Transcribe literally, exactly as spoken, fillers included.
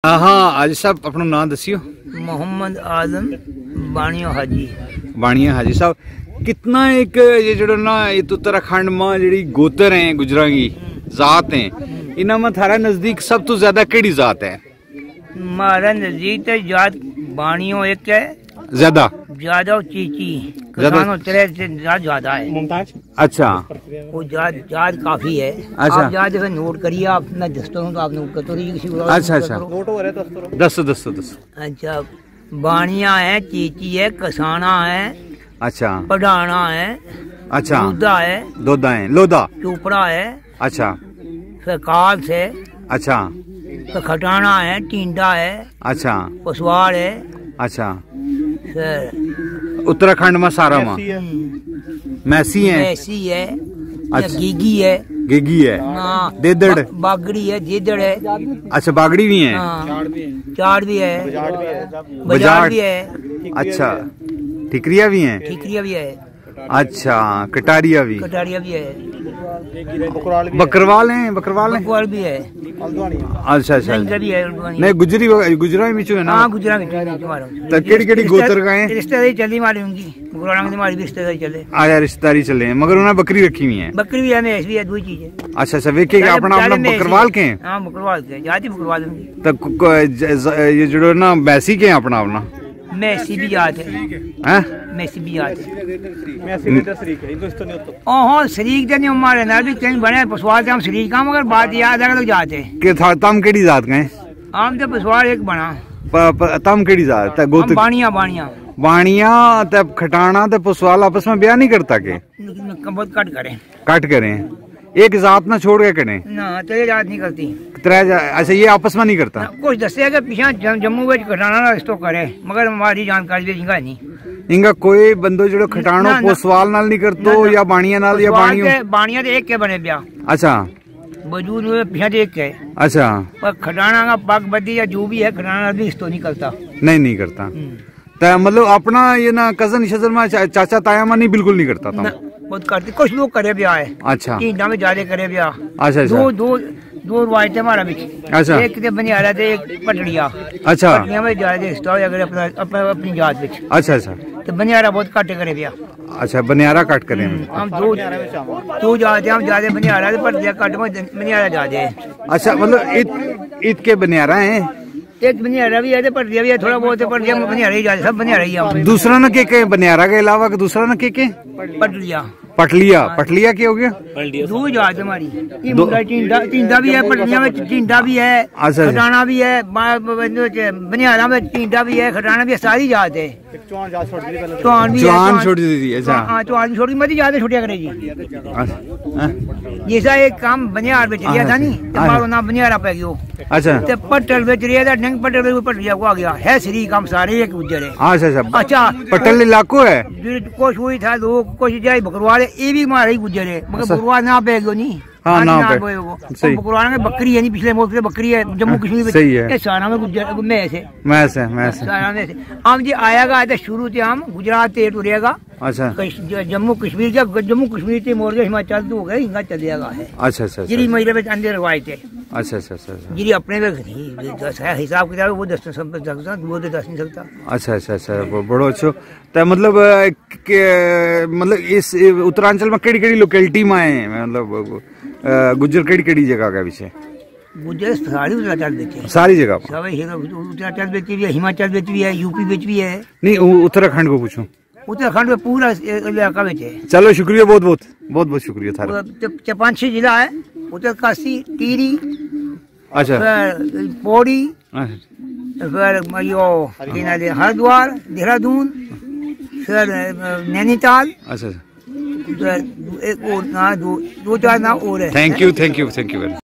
हाँ हाँ आज साहब अपना नाम दसियो। मोहम्मद आजम बाणिया हाजी। बाणिया हाजी साहब, कितना एक ये जो ना ये उत्तराखंड में जी गोतर हैं गुजरा की जात हैं, इन्हें में थारा नजदीक सब तो ज्यादा केड़ी जात है? हमारा नजदीक तो जात बाणियों एक है ज्यादा ज्यादा चीची किसानों तरह से ज्यादा है मुमताज। अच्छा वो जात जात काफी है। अच्छा आप जात से नोट करिए, आप ना दस्तों तो आप नोट कर किसी को। अच्छा अच्छा दस दस दस। अच्छा बाणिया है, चीची है, कसाना है, अच्छा पढ़ाना है, अच्छा लोदा है, लोदा है, लोदा चोपड़ा है, अच्छा फिर काल्स है, अच्छा फिर खटाना है, टींडा है, अच्छा पसवाड़ है, अच्छा फिर उत्तराखंड में सारा में मैसी है, मैसी है, अच्छा गीगी है, गेगी है, हाँ, देदड़ बा, बागड़ी है, देदड़ है, अच्छा बागड़ी भी है, हाँ, चाड़ भी है, बजाड़ भी है, अच्छा ठिकरिया भी हैं, ठिकरिया भी है, अच्छा कटारिया भी, कटारिया भी है, बकरवाल हैं, बकरवाल हैं, बकवाल भी है, अच्छा अच्छा भी है, नहीं गुजरी गुजरा में है ना। हाँ गुजरा में तो केड़ी केड़ी गोतर का है? रिश्तेदारी चली मारी उनकी गुजराना की मारी रिश्तेदारी चले। आया रिश्तेदारी चले हैं, मगर उन्हें बकरी रखी हुई है। बकरी भी है, भैंस भी है, दो चीज है। अच्छा अच्छा वे के अपना अपना बकरवाल के हैं? हाँ बकरवाल के जाति बकरवाल उनकी। तो ये जो ना बैसी के अपना अपना मैसी भी जात है, हैं मैसी भी जात है, ओहो शरीक तो नहीं हमारे ना भी कहीं बने पसवाल हम शरीक हम, मगर बात याद है तो जाते हैं के था तम केड़ी जात का है? आम तो पसवाल एक बना प, प, तम केड़ी जात है? गोत बाणिया बाणिया बाणिया तब खटाना तब पुसवाल आपस में ब्याह नहीं करता के? बहुत कट करें कट करें, एक जात ना छोड़ के करें ना, तेरे जात नहीं करती त्रै। अच्छा ये आपस में नहीं करता? कुछ दसे कि पीछा जम्मू में खटाना रिश्तो करे, मगर हमारी जानकारी इंगा नहीं। इंगा कोई बंदो जो खटानो पोसवाल नाल नहीं करतो या बाणिया नाल या बाणियो? बाणिया तो एक के बने ब्याह। अच्छा वजूद पीछा एक के। अच्छा पर खटाना का पाक बदी या जो भी है खटाना भी रिश्तो नहीं करता। नहीं नहीं करता तो मतलब अपना ये ना कजन शजन में चा, चाचा ताया में नहीं बिल्कुल नहीं करता था? बहुत करती, कुछ लोग करे ब्याह है। अच्छा टींडा में ज्यादा करे ब्याह। अच्छा अच्छा दो दो दो रवायतें हमारा बीच। अच्छा एक तो बनियारा थे, एक पटड़िया। अच्छा पटड़िया में ज्यादा रिश्ता हो अगर अपना अपना अपनी जात बीच। अच्छा अच्छा तो बनियारा बहुत काटे करे ब्याह। अच्छा बनियारा काट करे हम दो दो जाते हम ज्यादा बनियारा पटड़िया काट में बनियारा ज्यादा है। अच्छा मतलब ईद ईद के बनियारा हैं? एक बनियारा भी है, पटड़िया भी है, थोड़ा बहुत पटड़िया में बनियारा ही जाते, सब बनियारा ही है। दूसरा न के के बनियारा के अलावा दूसरा न के के? पटड़िया पटलिया। पटलिया क्या हो गया? दो जात हमारी। टींडा टींडा भी है, पटलिया में टींडा भी है, खटाना भी है, बनियारा में टींडा भी है, खटाना भी है, सारी जात है। चौहान भी चौहान छोड़ दी थी। अच्छा हाँ चौहान छोड़ दी, मत ज्यादा छोटिया करेगी। जैसा एक काम बनियार बेच रहा था नहीं, तुम्हारा नाम बनियारा पे गयो। अच्छा तो पटल बेच रहा था, ढंग पटल पे पटलिया को आ गया है, श्री काम सारे एक गुजर है। अच्छा अच्छा अच्छा पटल इलाको है, कुछ हुई था लोग कुछ जाए बकरवाल ये भी हमारा ही गुजर है, मगर बकरवाल ना पे गयो नहीं। हाँ ना पे बकरवाल में बकरी है नहीं, पिछले मुल्क से बकरी है, जम्मू कश्मीर में सही है, सारा में गुजर में से मैं से मैं से सारा में से हम जी आएगा तो शुरू से हम गुजरात से टुरेगा। अच्छा जम्मू कश्मीर का जम्मू कश्मीर से मोड़ के हिमाचल तो हो गए, हिंगा चल जाएगा है। अच्छा अच्छा जी महिला में अंदर रवायत है। अच्छा अच्छा अच्छा जी अपने हिसाब किताब वो दस सकता, वो तो दस नहीं सकता। अच्छा अच्छा अच्छा बड़ो अच्छो। तो मतलब मतलब इस उत्तरांचल में केड़ी केड़ी लोकेलिटी में है, मतलब गुज्जर केड़ी केड़ी जगह का विषय? गुजर सारी उत्तराखंड बेचे, सारी जगह उत्तराखंड बेची भी है, हिमाचल बेच भी है, यूपी बेच भी है। नहीं उत्तराखंड को पूछूं? उत्तराखंड में पूरा इलाका बेचे। चलो शुक्रिया, बहुत बहुत बहुत बहुत शुक्रिया था। पाँच छह जिला है, उत्तरकाशी, टिहरी, अच्छा पौड़ी, फिर हरिद्वार, देहरादून, फिर नैनीताल। अच्छा एक और ना दो दो चार ना और है। Thank you thank you thank you very